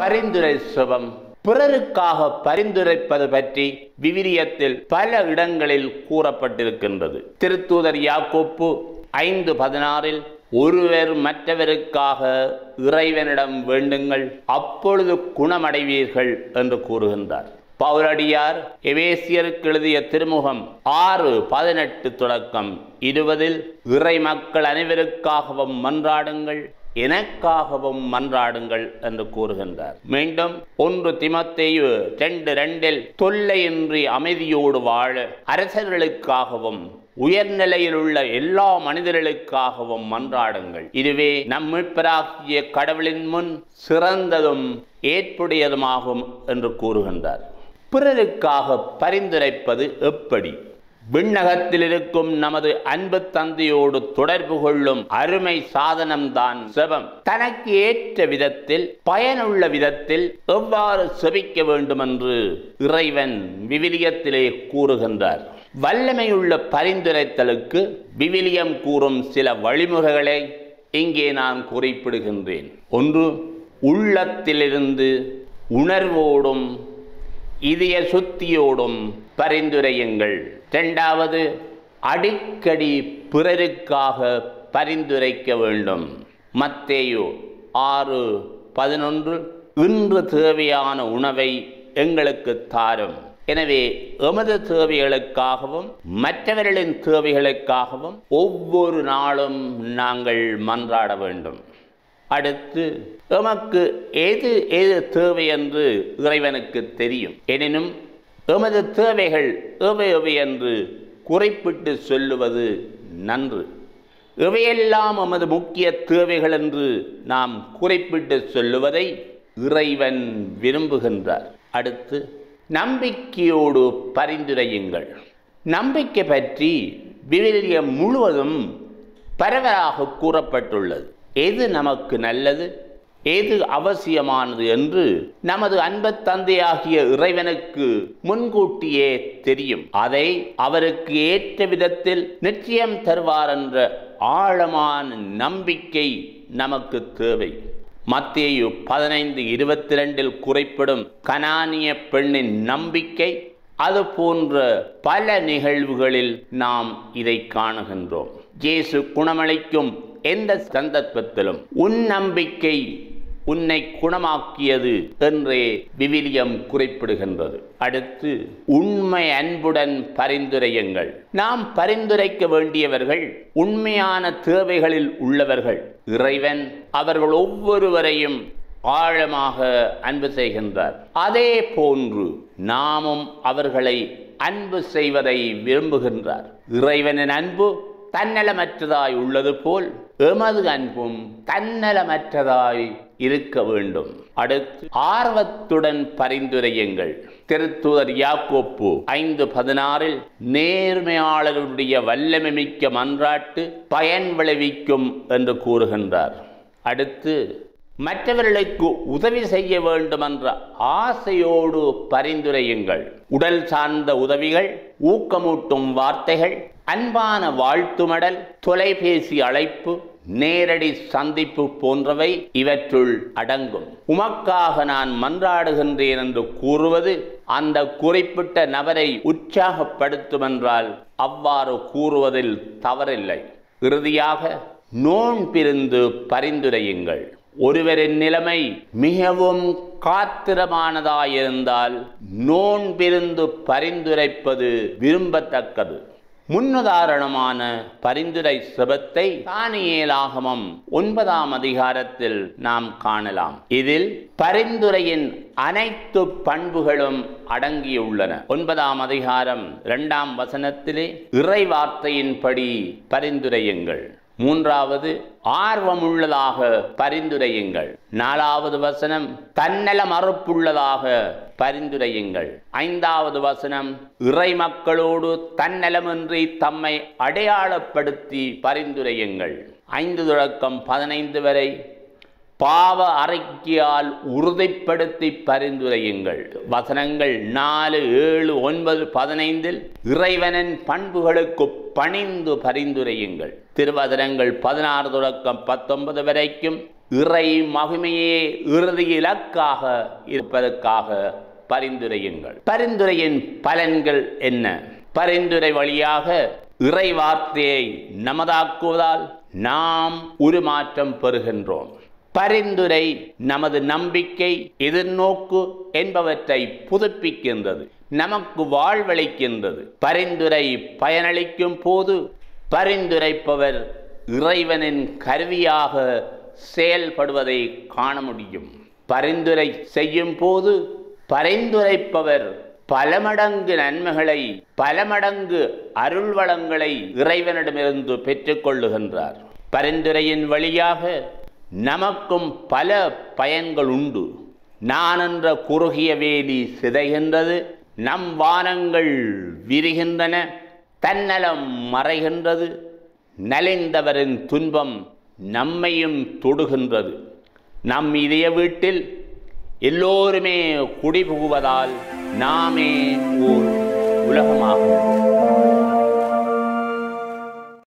பரிந்துரை செபம். பிறருக்காக பரிந்துரைப்பது பற்றி விவிலியத்தில் பல இடங்களில் கூறப்பட்டிருக்கின்றது. திருத்தூதர் யாக்கோப்பு 5:16 ஒருவர் மற்றவருக்காக இறைவனிடம் வேண்டுங்கள், அப்பொழுது குணமடைவீர்கள் என்று கூறுகின்றார். பவுலடியார் எபேசியருக்கு எழுதிய திருமுகம் 6:18 தொடக்கம் 20 இறை மக்கள் அனைவருக்காகவும் மன்றாடுங்கள், எனக்காகவும் மன்றாடுங்கள் என்று கூறுகின்றார். மீண்டும் 1 தீமோத்தேயு 2:2 தொல்லையின்றி அமைதியோடு வாழ அரசர்களுக்காகவும் உயர்நிலையில் உள்ள எல்லா மனிதர்களுக்காகவும் மன்றாடுங்கள், இதுவே நம் மீட்பராகிய கடவுளின் முன் சிறந்ததும் ஏற்புடையதுமாகும் என்று கூறுகின்றார். பிறருக்காக பரிந்துரைப்பது எப்படி? விண்ணகத்தில் இருக்கும் நமது அன்பு தந்தையோடு தொடர்பு கொள்ளும் அருமை சாதனம்தான் செபம். தனக்கு ஏற்ற விதத்தில் பயனுள்ள விதத்தில் எவ்வாறு செபிக்க வேண்டும் என்று இறைவன் விவிலியத்திலே கூறுகின்றார். வல்லமையுள்ள பரிந்துரைத்தலுக்கு விவிலியம் கூறும் சில வழிமுறைகளை இங்கே நான் குறிப்பிடுகின்றேன். 1. உள்ளத்திலிருந்து உணர்வோடும் இதய சுத்தியோடும் பரிந்துரையுங்கள். 2. அடிக்கடி பிறருக்காக பரிந்துரைக்க வேண்டும். மத்தேயு 6:11 இன்று தேவையான உணவை எங்களுக்கு தாரும். எனவே எமது தேவைகளுக்காகவும் மற்றவர்களின் தேவைகளுக்காகவும் ஒவ்வொரு நாளும் நாங்கள் மன்றாட வேண்டும். அடுத்து, எமக்கு எது தேவை என்று இறைவனுக்கு தெரியும். எனினும் எமது தேவைகள் எவை என்று குறிப்பிட்டு சொல்லுவது நன்று. எவையெல்லாம் எமது முக்கிய தேவைகள் என்று நாம் குறிப்பிட்டு சொல்லுவதை இறைவன் விரும்புகின்றார். அடுத்து, நம்பிக்கையோடு பரிந்துரையுங்கள். நம்பிக்கை பற்றி விவிலியம் முழுவதும் பரவலாக கூறப்பட்டுள்ளது. எது நமக்கு நல்லது, எது அவசியமானது என்று நமது அன்பு தந்தையாகிய இறைவனுக்கு முன்கூட்டியே தெரியும். அதை அவருக்கு ஏற்ற விதத்தில் நிச்சயம் தருவார் என்ற ஆழமான நம்பிக்கை நமக்கு தேவை. மத்தேயு 15:22 குறிப்பிடும் கனானிய பெண்ணின் நம்பிக்கை, அது போன்ற பல நிகழ்வுகளில் நாம் இதை காணுகின்றோம். இயேசு குணமளிக்கும் எந்த சந்தர்ப்பத்திலும் உன் நம்பிக்கை உன்னை குணமாக்கியது என்றே விவிலியம் குறிப்பிடுகின்றது. அடுத்து, உண்மை அன்புடன் பரிந்துரையுங்கள். நாம் பரிந்துரைக்க வேண்டியவர்கள் உண்மையான தேவைகளில் உள்ளவர்கள். இறைவன் அவர்கள் ஒவ்வொருவரையும் ஆழமாக அன்பு செய்கின்றார். அதே போன்று நாமும் அவர்களை அன்பு செய்வதை விரும்புகின்றார். இறைவனின் அன்பு தன்னலமற்றதாய் உள்ளது போல் எமது அன்பும் தன்னலமற்றதாய் இருக்க வேண்டும். அடுத்து, ஆர்வத்துடன் பரிந்துரையுங்கள். திருத்தூதர் யாக்கோப்பு 5:16 நேர்மையாளருடைய வல்லமை மிக்க மன்றாட்டு பயன் விளைவிக்கும் என்று கூறுகின்றார். அடுத்து, மற்றவர்களுக்கு உதவி செய்ய வேண்டும் என்ற ஆசையோடு பரிந்துரையுங்கள். உடல் சார்ந்த உதவிகள், ஊக்கமூட்டும் வார்த்தைகள், அன்பான வாழ்த்துமடல், தொலைபேசி அழைப்பு, நேரடி சந்திப்பு போன்றவை இவற்றுள் அடங்கும். உமக்காக நான் மன்றாடுகின்றேன் என்று கூறுவது அந்த குறிப்பிட்ட நபரை உற்சாகப்படுத்தும் என்றால் அவ்வாறு கூறுவதில் தவறில்லை. இறுதியாக, நோன்பிருந்து பரிந்துரையுங்கள். ஒருவரின் நிலைமை மிகவும் காத்திரமானதாயிருந்தால் நோன்பிருந்து பரிந்துரைப்பது விரும்பத்தக்கது. முன்னுதாரணமான பரிந்துரை செபத்தை தானியேலாகமம் 9ஆம் அதிகாரத்தில் நாம் காணலாம். இதில் பரிந்துரையின் அனைத்து பண்புகளும் அடங்கியுள்ளன. 9ஆம் அதிகாரம் 2ஆம் வசனத்திலே இறை வார்த்தையின்படி பரிந்துரையுங்கள். 3வது, ஆர்வமுள்ளதாக பரிந்துரையுங்கள். 4வது வசனம், தன்னல மறுப்புள்ளதாக பரிந்துரையுங்கள். 5வது வசனம், இறை மக்களோடு தன்னலமின்றி தம்மை அடையாளப்படுத்தி பரிந்துரையுங்கள். 5 தொடக்கம் 15 வரை பாவ அறிக்கையால் உறுதிப்படுத்தி பரிந்துரையுங்கள். வசனங்கள் 4, 7, 9, 15 இறைவனின் பண்புகளுக்கு பணிந்து பரிந்துரையுங்கள். திருவசனங்கள் 16 தொடக்கம் 19 வரைக்கும் இறை மகிமையே இறுதி இலக்காக இருப்பதற்காக பரிந்துரையுங்கள். பரிந்துரையின் பலன்கள் என்ன? பரிந்துரை வழியாக இறை வார்த்தையை நமதாக்குவதால் நாம் உருமாற்றம் பெறுகின்றோம். பரிந்துரை நமது நம்பிக்கை, எதிர்நோக்கு என்பவற்றை புதுப்பிக்கின்றது, நமக்கு வாழ்வளிக்கின்றது. பரிந்துரை பயனளிக்கும் போது பரிந்துரைப்பவர் இறைவனின் கருவியாக செயல்படுவதை காண முடியும். பரிந்துரை செய்யும் போது பரிந்துரைப்பவர் பல மடங்கு நன்மைகளை, பல மடங்கு அருள் வளங்களை இறைவனிடமிருந்து பெற்றுக்கொள்ளுகின்றார். பரிந்துரையின் வழியாக நமக்கும் பல பயன்கள் உண்டு. நான் என்ற குறுகிய வேலி சிதைகின்றது, நம் வானங்கள் விரிகின்றன, தன்னலம் மறைகின்றது, நலிந்தவரின் துன்பம் நம்மையும் தொடுகின்றது. நம் இதய வீட்டில் எல்லோருமே குடிபுகுவதால் நாமே ஓர்